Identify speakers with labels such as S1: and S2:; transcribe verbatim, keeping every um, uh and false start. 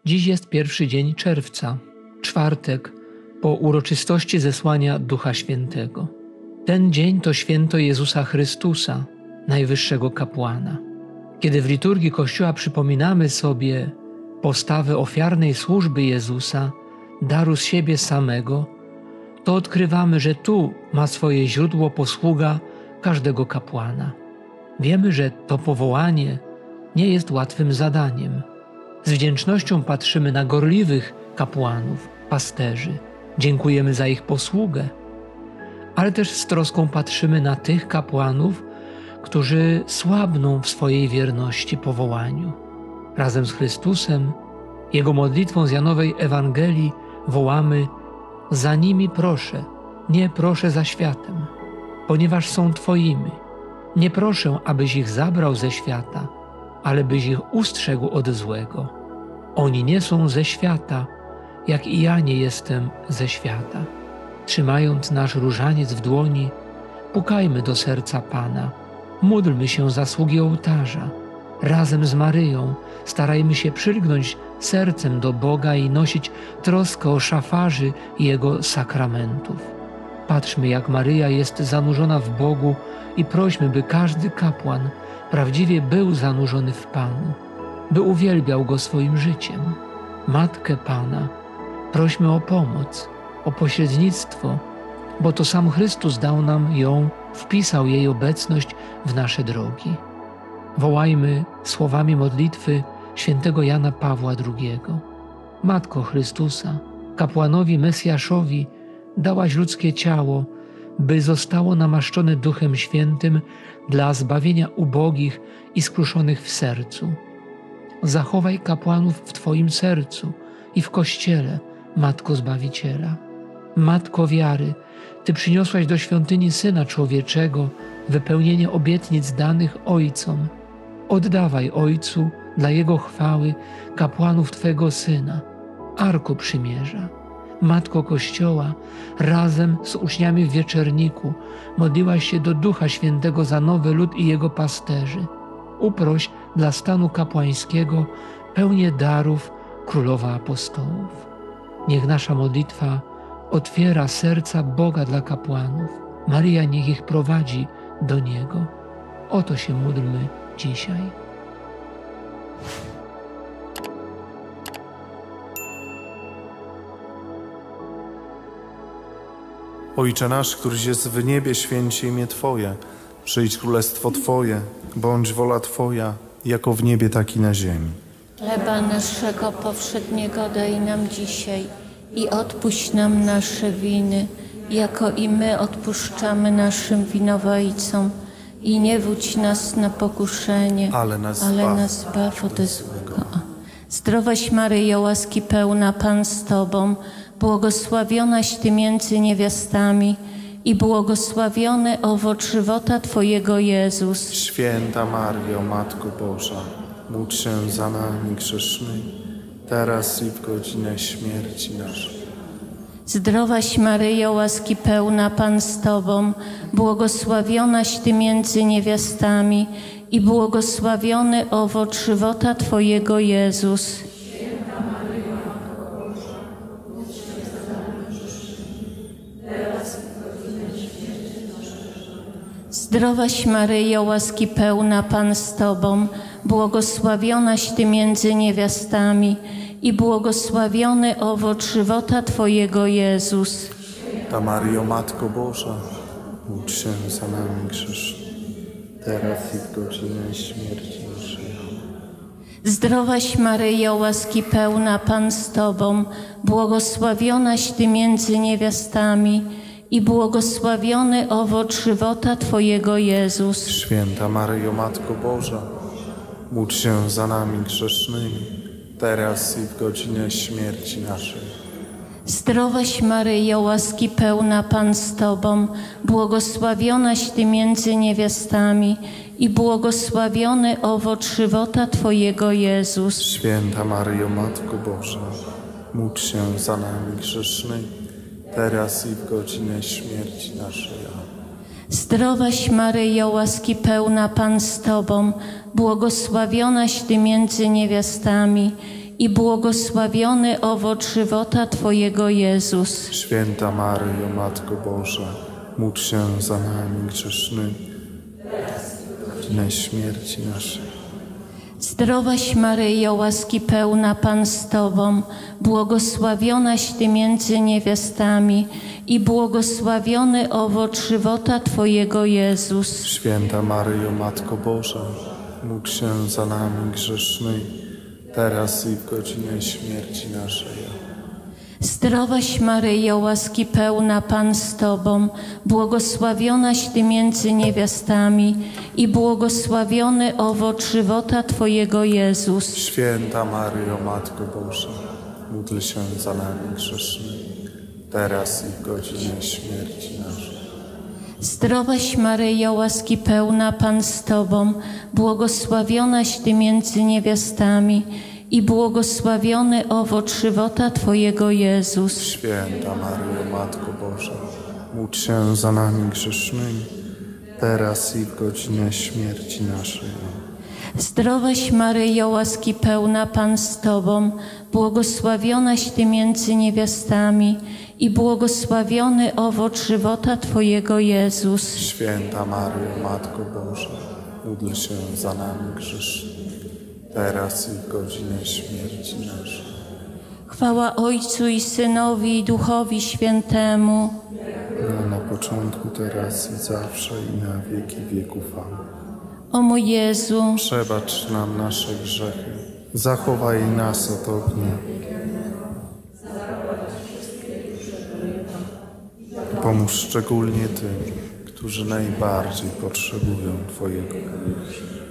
S1: Dziś jest pierwszy dzień czerwca, czwartek, po uroczystości zesłania Ducha Świętego. Ten dzień to święto Jezusa Chrystusa, najwyższego kapłana. Kiedy w liturgii Kościoła przypominamy sobie postawę ofiarnej służby Jezusa, daru z siebie samego, to odkrywamy, że tu ma swoje źródło posługa każdego kapłana. Wiemy, że to powołanie nie jest łatwym zadaniem. Z wdzięcznością patrzymy na gorliwych kapłanów, pasterzy. Dziękujemy za ich posługę, ale też z troską patrzymy na tych kapłanów, którzy słabną w swojej wierności powołaniu. Razem z Chrystusem, Jego modlitwą z Janowej Ewangelii wołamy: za nimi proszę, nie proszę za światem, ponieważ są Twoimi. Nie proszę, abyś ich zabrał ze świata, ale byś ich ustrzegł od złego. Oni nie są ze świata, jak i ja nie jestem ze świata. Trzymając nasz różaniec w dłoni, pukajmy do serca Pana, módlmy się za sługi ołtarza. Razem z Maryją starajmy się przylgnąć sercem do Boga i nosić troskę o szafarzy Jego sakramentów. Patrzmy, jak Maryja jest zanurzona w Bogu i prośmy, by każdy kapłan prawdziwie był zanurzony w Panu, by uwielbiał Go swoim życiem. Matkę Pana prośmy o pomoc, o pośrednictwo, bo to sam Chrystus dał nam ją, wpisał jej obecność w nasze drogi. Wołajmy słowami modlitwy świętego Jana Pawła drugiego. Matko Chrystusa, kapłanowi Mesjaszowi dałaś ludzkie ciało, by zostało namaszczone Duchem Świętym dla zbawienia ubogich i skruszonych w sercu. Zachowaj kapłanów w Twoim sercu i w Kościele, Matko Zbawiciela. Matko wiary, Ty przyniosłaś do świątyni Syna Człowieczego wypełnienie obietnic danych Ojcom. Oddawaj Ojcu dla Jego chwały kapłanów Twego Syna, Arko Przymierza. Matko Kościoła, razem z uczniami w wieczerniku modliłaś się do Ducha Świętego za nowy lud i jego pasterzy. Uproś dla stanu kapłańskiego pełnię darów Królowa Apostołów. Niech nasza modlitwa otwiera serca Boga dla kapłanów. Maryja niech ich prowadzi do Niego. O to się módlmy dzisiaj.
S2: Ojcze nasz, któryś jest w niebie, święć się imię Twoje. Przyjdź królestwo Twoje, bądź wola Twoja, jako w niebie, tak i na ziemi.
S3: Chleba naszego powszedniego daj nam dzisiaj i odpuść nam nasze winy, jako i my odpuszczamy naszym winowajcom. I nie wódź nas na pokuszenie,
S2: ale nas
S3: ale
S2: zbaw,
S3: nas zbaw ode złego. Zdrowaś Maryjo, łaski pełna, Pan z Tobą, błogosławionaś Ty między niewiastami i błogosławiony owoc żywota Twojego Jezus.
S2: Święta Maryjo, Matko Boża, módl się za nami grzesznymi, teraz i w godzinę śmierci naszej.
S3: Zdrowaś Maryjo, łaski pełna, Pan z Tobą, błogosławionaś Ty między niewiastami i błogosławiony owoc żywota Twojego Jezus.
S4: Święta Maryjo, Matko Boża, módl się za nami grzesznymi, teraz i w godzinę śmierci naszej.
S3: Zdrowaś Maryjo, łaski pełna, Pan z Tobą, błogosławionaś Ty między niewiastami i błogosławiony owoc żywota Twojego Jezus.
S2: Święta Maryjo, Matko Boża, módl się za nami grzesznymi, teraz i w godzinę śmierci naszej.
S3: Zdrowaś Maryjo, łaski pełna, Pan z Tobą, błogosławionaś Ty między niewiastami i błogosławiony owoc żywota Twojego Jezus.
S2: Święta Maryjo, Matko Boża, módl się za nami grzesznymi, teraz i w godzinę śmierci naszej.
S3: Zdrowaś Maryjo, łaski pełna, Pan z Tobą, błogosławionaś Ty między niewiastami i błogosławiony owoc żywota Twojego Jezus.
S2: Święta Maryjo, Matko Boża, módl się za nami grzesznymi, teraz i w godzinę śmierci naszej.
S3: Zdrowaś Maryjo, łaski pełna, Pan z Tobą, błogosławionaś Ty między niewiastami i błogosławiony owoc żywota Twojego Jezus.
S2: Święta Maryjo, Matko Boża, módl się za nami grzesznymi, w godzinę śmierci naszej.
S3: Zdrowaś Maryjo, łaski pełna, Pan z Tobą, błogosławionaś Ty między niewiastami i błogosławiony owoc żywota Twojego Jezus.
S2: Święta Maryjo, Matko Boża, módl się za nami grzesznymi, teraz i w godzinę śmierci naszej.
S3: Zdrowaś Maryjo, łaski pełna, Pan z Tobą, błogosławionaś Ty między niewiastami i błogosławiony owoc żywota Twojego Jezus.
S2: Święta Maryjo, Matko Boża, módl się za nami grzesznymi, teraz i w godzinę śmierci naszej.
S3: Zdrowaś Maryjo, łaski pełna, Pan z Tobą, błogosławionaś Ty między niewiastami i błogosławiony owoc żywota Twojego Jezus.
S2: Święta Maryjo, Matko Boża, módl się za nami grzesznymi, teraz i w godzinę śmierci naszej.
S3: Zdrowaś Maryjo, łaski pełna, Pan z Tobą, błogosławionaś Ty między niewiastami i błogosławiony owoc żywota Twojego Jezus.
S2: Święta Maryjo, Matko Boża, módl się za nami grzesznymi, teraz i w godzinę śmierci naszej.
S3: Chwała Ojcu i Synowi i Duchowi Świętemu.
S2: No, na początku, teraz i zawsze i na wieki wieków. Amen.
S3: O mój Jezu,
S2: Przebacz nam nasze grzechy, zachowaj nas od ognia. Pomóż szczególnie tym, którzy najbardziej potrzebują Twojego miłosierdzia.